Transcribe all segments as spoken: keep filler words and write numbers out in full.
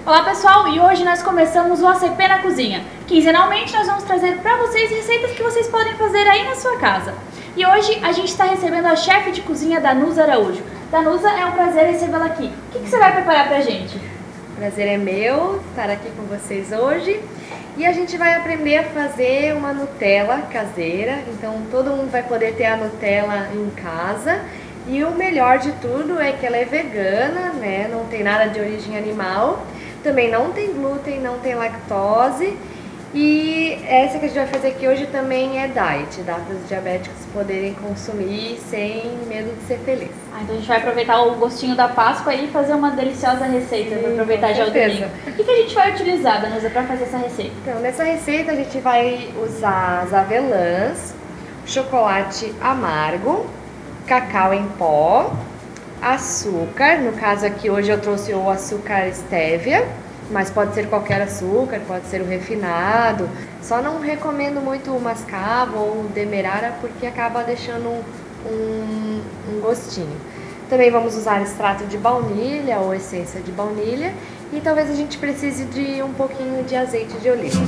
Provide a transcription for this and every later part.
Olá pessoal, e hoje nós começamos o A C P na Cozinha. Quinzenalmente nós vamos trazer para vocês receitas que vocês podem fazer aí na sua casa. E hoje a gente está recebendo a chefe de cozinha Danusa Araújo. Danusa, é um prazer recebê-la aqui. O que, que você vai preparar pra gente? O prazer é meu estar aqui com vocês hoje. E a gente vai aprender a fazer uma Nutella caseira. Então todo mundo vai poder ter a Nutella em casa. E o melhor de tudo é que ela é vegana, né? Não tem nada de origem animal. Também não tem glúten, não tem lactose. E essa que a gente vai fazer aqui hoje também é diet, dá para os diabéticos poderem consumir sem medo de ser feliz. Ah, então a gente vai aproveitar o gostinho da Páscoa e fazer uma deliciosa receita para aproveitar já o domingo. O que, que a gente vai utilizar, Danusa, para fazer essa receita? Então, nessa receita a gente vai usar as avelãs, chocolate amargo, cacau em pó, açúcar, no caso aqui hoje eu trouxe o açúcar stevia, mas pode ser qualquer açúcar, pode ser o refinado. Só não recomendo muito o mascavo ou o demerara porque acaba deixando um, um gostinho. Também vamos usar extrato de baunilha ou essência de baunilha e talvez a gente precise de um pouquinho de azeite de oliva.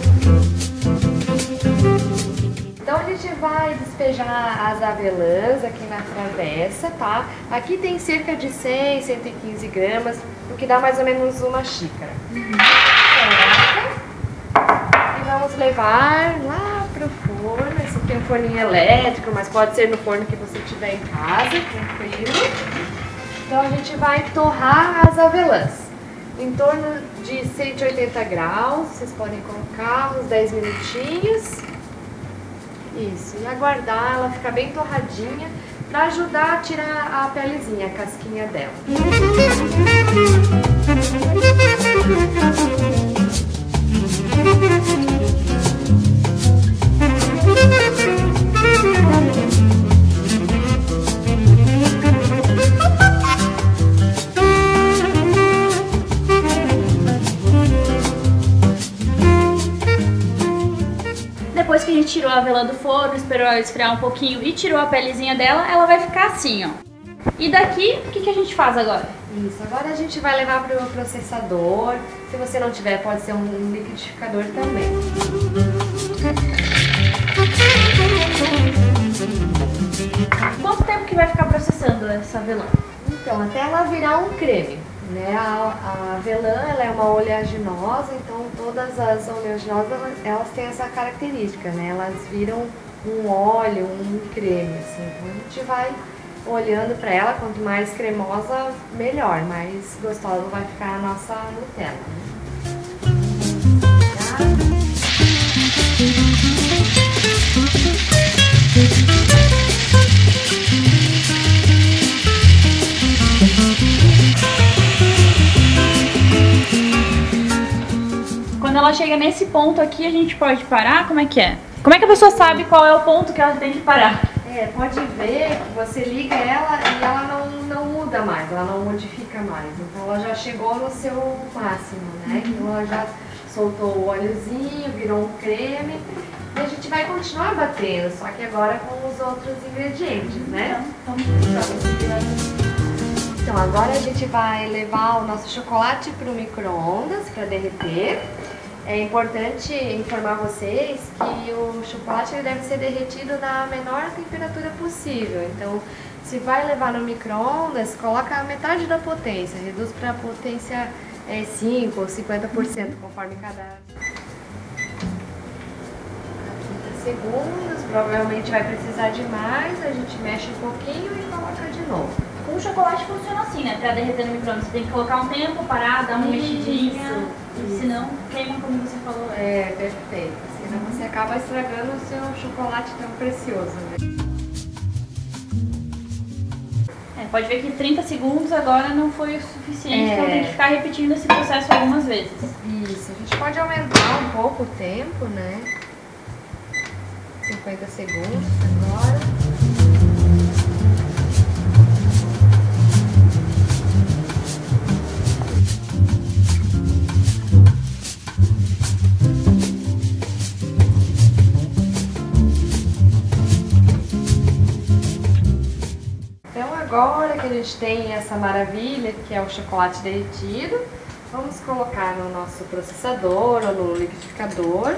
Então a gente vai despejar as avelãs aqui na travessa, tá? Aqui tem cerca de cem, cento e quinze gramas, o que dá mais ou menos uma xícara. Uhum. E vamos levar lá pro forno. Esse aqui é um forninho elétrico, mas pode ser no forno que você tiver em casa, tranquilo. Então a gente vai torrar as avelãs em torno de cento e oitenta graus, vocês podem colocar uns dez minutinhos. Isso, e aguardar ela ficar bem torradinha para ajudar a tirar a pelezinha, a casquinha dela. Depois que a gente tirou a avelã do forno, esperou ela esfriar um pouquinho e tirou a pelezinha dela, ela vai ficar assim, ó. E daqui, o que, que a gente faz agora? Isso, agora a gente vai levar para o processador. Se você não tiver, pode ser um liquidificador também. Quanto tempo que vai ficar processando essa avelã? Então, até ela virar um creme. Né? A, a avelã ela é uma oleaginosa, então todas as oleaginosas elas, elas têm essa característica, né? Elas viram um óleo, um creme, assim. Então a gente vai olhando para ela, quanto mais cremosa, melhor, mais gostosa vai ficar a nossa Nutella. Quando ela chega nesse ponto aqui, a gente pode parar? Como é que é? Como é que a pessoa sabe qual é o ponto que ela tem que parar? É, pode ver que você liga ela e ela não, não muda mais, ela não modifica mais. Então ela já chegou no seu máximo, né? Uhum. Então ela já soltou o óleozinho, virou um creme. E a gente vai continuar batendo, só que agora com os outros ingredientes, né? Então, então, então agora a gente vai levar o nosso chocolate para o micro-ondas para derreter. É importante informar vocês que o chocolate ele deve ser derretido na menor temperatura possível. Então, se vai levar no micro-ondas, coloca a metade da potência, reduz para a potência é, cinco ou cinquenta por cento, conforme cada trinta segundos. Provavelmente vai precisar de mais, a gente mexe um pouquinho e coloca de novo. Com o chocolate funciona assim, né? Pra derreter no micro-ondas, você tem que colocar um tempo, parar, dar uma mexidinha, isso. Senão queima, como você falou. É, perfeito. Senão você acaba estragando o seu chocolate tão precioso, né? É, pode ver que trinta segundos agora não foi o suficiente, é. Então tem que ficar repetindo esse processo algumas vezes. Isso, a gente pode aumentar um pouco o tempo, né? cinquenta segundos agora. Agora que a gente tem essa maravilha que é o chocolate derretido, Vamos colocar no nosso processador ou no liquidificador.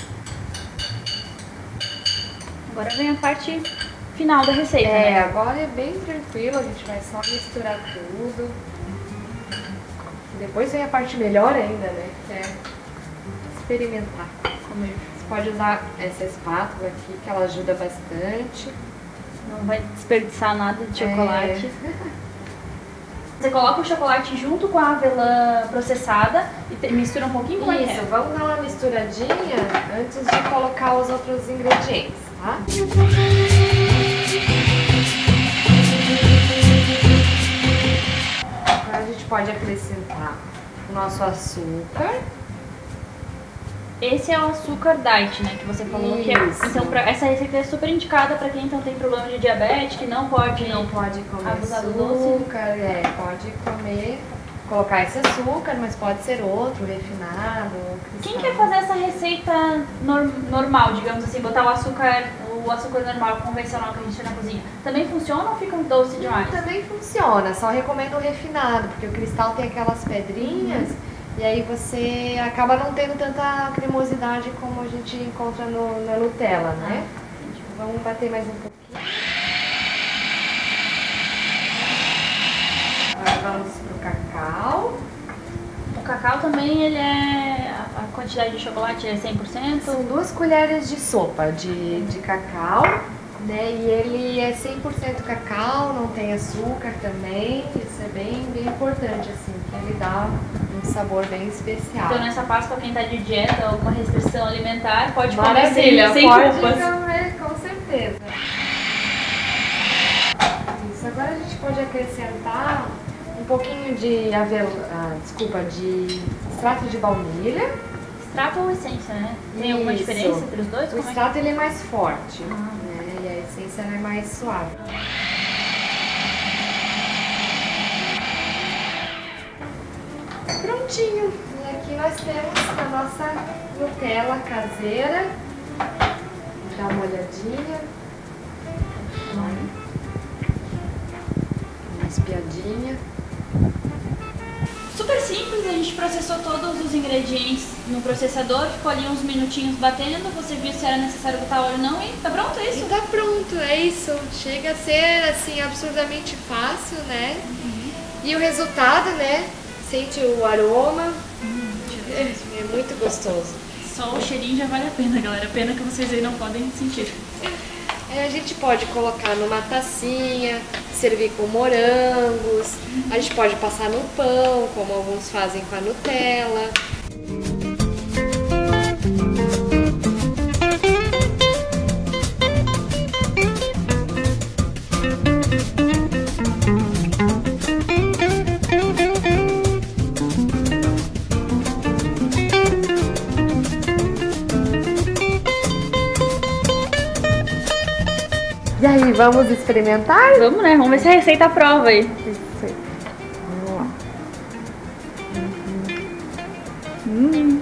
Agora vem a parte final da receita, É, né? agora é bem tranquilo, a gente vai só misturar tudo. Depois vem a parte melhor ainda, né? Que é experimentar. Comer. Você pode usar essa espátula aqui, que ela ajuda bastante. Não vai desperdiçar nada de É. chocolate. Você coloca o chocolate junto com a avelã processada e te- mistura um pouquinho com a Isso, vamos dar uma misturadinha antes de colocar os outros ingredientes, tá? Agora a gente pode acrescentar o nosso açúcar. Esse é o açúcar diet, né? Que você falou que é. Isso. Então, pra, essa receita é super indicada para quem então tem problema de diabetes, que não pode. Não pode comer abusar do açúcar, é, pode comer, colocar esse açúcar, mas pode ser outro, refinado, Quem cristal. quer fazer essa receita nor- normal, digamos assim, botar o açúcar, o açúcar normal, convencional que a gente tem na cozinha, também funciona ou fica um doce demais? Também funciona, só recomendo o refinado, porque o cristal tem aquelas pedrinhas e aí você acaba não tendo tanta cremosidade como a gente encontra no, na Nutella, né? Vamos bater mais um pouquinho. Agora vamos pro cacau. O cacau também, ele é. A a quantidade de chocolate é cem por cento? São duas colheres de sopa de, de cacau, né? E ele é cem por cento cacau, não tem açúcar também. Isso é bem, bem importante, assim, que ele dá um sabor bem especial. Então nessa Páscoa, quem tá de dieta ou alguma restrição alimentar, pode comer Maravilha, sem, sem pode culpas. comer, com certeza. Isso, agora a gente pode acrescentar um pouquinho de avel... ah, desculpa, de extrato de baunilha. Extrato ou essência, né? Tem alguma Isso. diferença entre os dois? O Como é que- extrato ele é mais forte, Ah. né? E a essência ela é mais suave. Prontinho! E aqui nós temos a nossa Nutella caseira. Dá uma olhadinha. Uma espiadinha. Super simples, a gente processou todos os ingredientes no processador, ficou ali uns minutinhos batendo, você viu se era necessário botar óleo ou não e tá pronto, é E isso? tá pronto, é isso. Chega a ser assim absurdamente fácil, né? E o resultado, né? Sente o aroma. É muito gostoso. Só o cheirinho já vale a pena, galera. Pena que vocês aí não podem sentir. É, a gente pode colocar numa tacinha, servir com morangos. A gente pode passar no pão, como alguns fazem com a Nutella. E aí, vamos experimentar? Vamos, né? Vamos ver se a receita aprova aí. Isso aí. Vamos lá. Hum.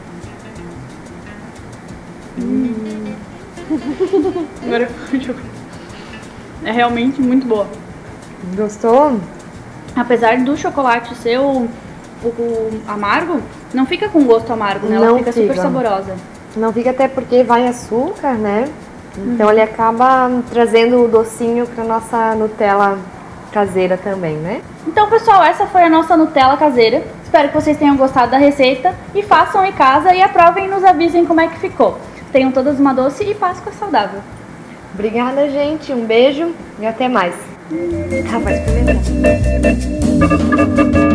Agora é realmente muito boa. Gostou? Apesar do chocolate ser o, o- o amargo, não fica com gosto amargo, né? Ela Não fica super fica. saborosa. Não fica até porque vai açúcar, né? Então ele acaba trazendo o docinho para nossa Nutella caseira também, né? Então, pessoal, essa foi a nossa Nutella caseira. Espero que vocês tenham gostado da receita e façam em casa e aprovem e nos avisem como é que ficou. Tenham todas uma doce e Páscoa saudável. Obrigada, gente. Um beijo e até mais. Ah, vai experimentar.